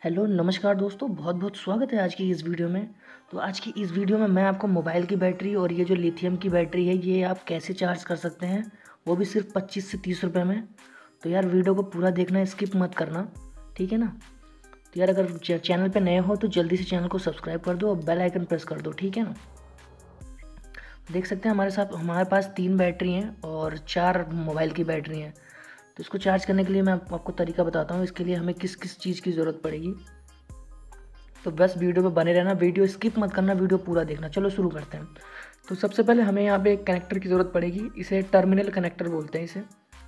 Hello नमस्कार दोस्तों, बहुत बहुत स्वागत है आज की इस वीडियो में। तो आज की इस वीडियो में मैं आपको मोबाइल की बैटरी और ये जो लिथियम की बैटरी है ये आप कैसे चार्ज कर सकते हैं, वो भी सिर्फ 25 से 30 रुपये में। तो यार वीडियो को पूरा देखना, स्किप मत करना, ठीक है ना। तो यार अगर चैनल पे नए हो तो जल्दी से चैनल को सब्सक्राइब कर दो और बेल आइकन प्रेस कर दो, ठीक है ना। देख सकते हैं हमारे पास 3 बैटरी हैं और 4 मोबाइल की बैटरी हैं। तो इसको चार्ज करने के लिए मैं आपको तरीका बताता हूँ, इसके लिए हमें किस किस चीज़ की ज़रूरत पड़ेगी। तो बस वीडियो पे बने रहना, वीडियो स्किप मत करना, वीडियो पूरा देखना। चलो शुरू करते हैं। तो सबसे पहले हमें यहाँ पे एक कनेक्टर की ज़रूरत पड़ेगी, इसे टर्मिनल कनेक्टर बोलते हैं इसे।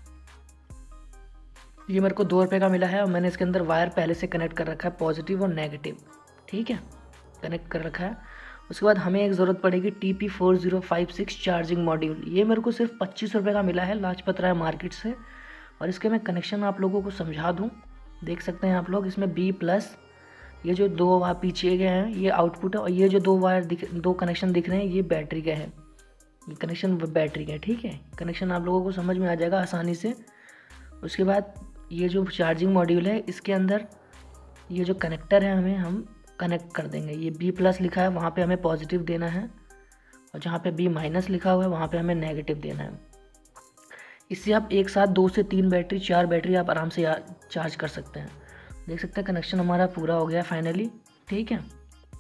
ये मेरे को 2 रुपये का मिला है और मैंने इसके अंदर वायर पहले से कनेक्ट कर रखा है, पॉजिटिव और नेगेटिव, ठीक है, कनेक्ट कर रखा है। उसके बाद हमें एक ज़रूरत पड़ेगी TP4056 चार्जिंग मॉड्यूल। ये मेरे को सिर्फ 25 रुपये का मिला है लाजपत राय मार्केट से। और इसके मैं कनेक्शन आप लोगों को समझा दूँ। देख सकते हैं आप लोग, इसमें B+, ये जो 2 वायर पीछे गए हैं ये आउटपुट है, और ये जो 2 कनेक्शन दिख रहे हैं ये बैटरी के हैं। ये कनेक्शन बैटरी के हैं, ठीक है। कनेक्शन आप लोगों को समझ में आ जाएगा आसानी से। उसके बाद ये जो चार्जिंग मॉड्यूल है इसके अंदर ये जो कनेक्टर है हम कनेक्ट कर देंगे। ये B+ लिखा है, वहाँ पे हमें पॉजिटिव देना है, और जहाँ पे B- लिखा हुआ है वहाँ पे हमें नेगेटिव देना है। इससे आप एक साथ 2 से 3 बैटरी 4 बैटरी आप आराम से चार्ज कर सकते हैं। देख सकते हैं कनेक्शन हमारा पूरा हो गया फाइनली, ठीक है।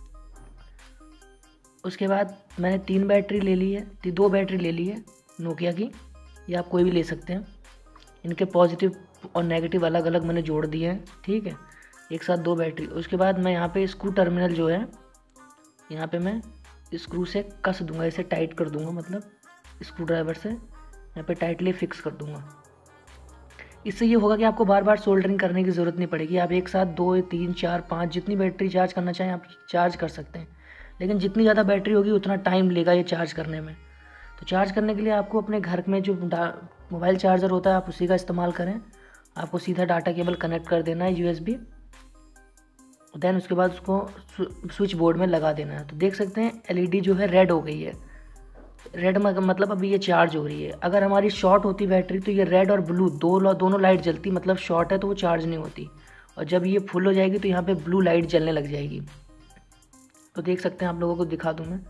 उसके बाद मैंने 3 बैटरी ले ली है, 2 बैटरी ले ली है नोकिया की, या आप कोई भी ले सकते हैं। इनके पॉजिटिव और नेगेटिव अलग अलग मैंने जोड़ दिए हैं, ठीक है, एक साथ 2 बैटरी। उसके बाद मैं यहाँ पे स्क्रू टर्मिनल जो है यहाँ पे मैं स्क्रू से कस दूंगा, इसे टाइट कर दूंगा, मतलब स्क्रू ड्राइवर से यहाँ पे टाइटली फिक्स कर दूंगा। इससे ये होगा कि आपको बार बार सोल्डरिंग करने की ज़रूरत नहीं पड़ेगी। आप एक साथ 2, 3, 4, 5 जितनी बैटरी चार्ज करना चाहें आप चार्ज कर सकते हैं। लेकिन जितनी ज़्यादा बैटरी होगी उतना टाइम लेगा ये चार्ज करने में। तो चार्ज करने के लिए आपको अपने घर में जो मोबाइल चार्जर होता है आप उसी का इस्तेमाल करें। आपको सीधा डाटा केबल कनेक्ट कर देना है USB, देन उसके बाद उसको स्विच बोर्ड में लगा देना है। तो देख सकते हैं LED जो है रेड हो गई है। रेड मतलब अभी ये चार्ज हो रही है। अगर हमारी शॉर्ट होती बैटरी तो ये रेड और ब्लू दोनों लाइट जलती, मतलब शॉर्ट है तो वो चार्ज नहीं होती, और जब ये फुल हो जाएगी तो यहाँ पे ब्लू लाइट जलने लग जाएगी। तो देख सकते हैं, आप लोगों को दिखा दूँ मैं।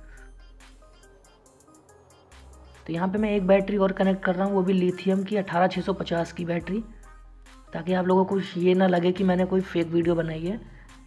तो यहाँ पे मैं एक बैटरी और कनेक्ट कर रहा हूँ, वो भी लिथियम की 18650 की बैटरी, ताकि आप लोगों को ये ना लगे कि मैंने कोई फेक वीडियो बनाई है।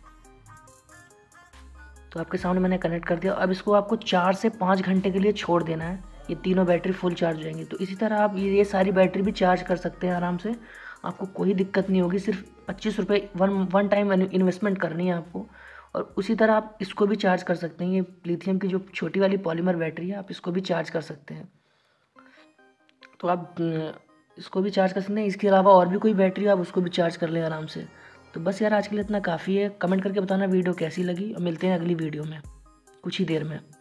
तो आपके सामने मैंने कनेक्ट कर दिया। अब इसको आपको 4 से 5 घंटे के लिए छोड़ देना है, ये तीनों बैटरी फुल चार्ज हो जाएंगी। तो इसी तरह आप ये सारी बैटरी भी चार्ज कर सकते हैं आराम से, आपको कोई दिक्कत नहीं होगी। सिर्फ 25 रुपये वन टाइम इन्वेस्टमेंट करनी है आपको। और उसी तरह आप इसको भी चार्ज कर सकते हैं, ये लिथियम की जो छोटी वाली पॉलीमर बैटरी है आप इसको भी चार्ज कर सकते हैं। तो आप इसको भी चार्ज कर सकते हैं। इसके अलावा और भी कोई बैटरी आप उसको भी चार्ज कर लें आराम से। तो बस यार आज के लिए इतना काफ़ी है। कमेंट करके बताना वीडियो कैसी लगी, और मिलते हैं अगली वीडियो में कुछ ही देर में।